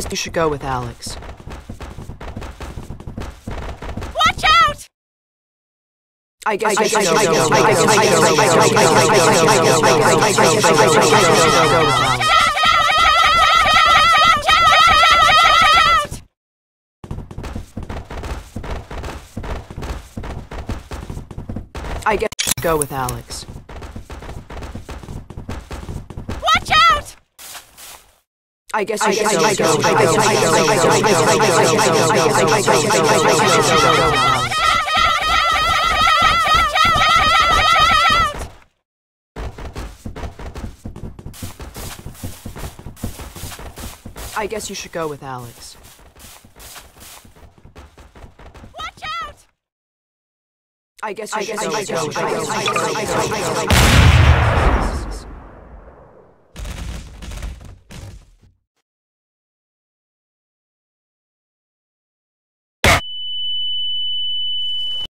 You should go with Alyx. Watch out! I guess you should go with Alyx. Watch out! I guess you should go with I guess you should go with Alyx. Watch out! I guess you should go with Alyx.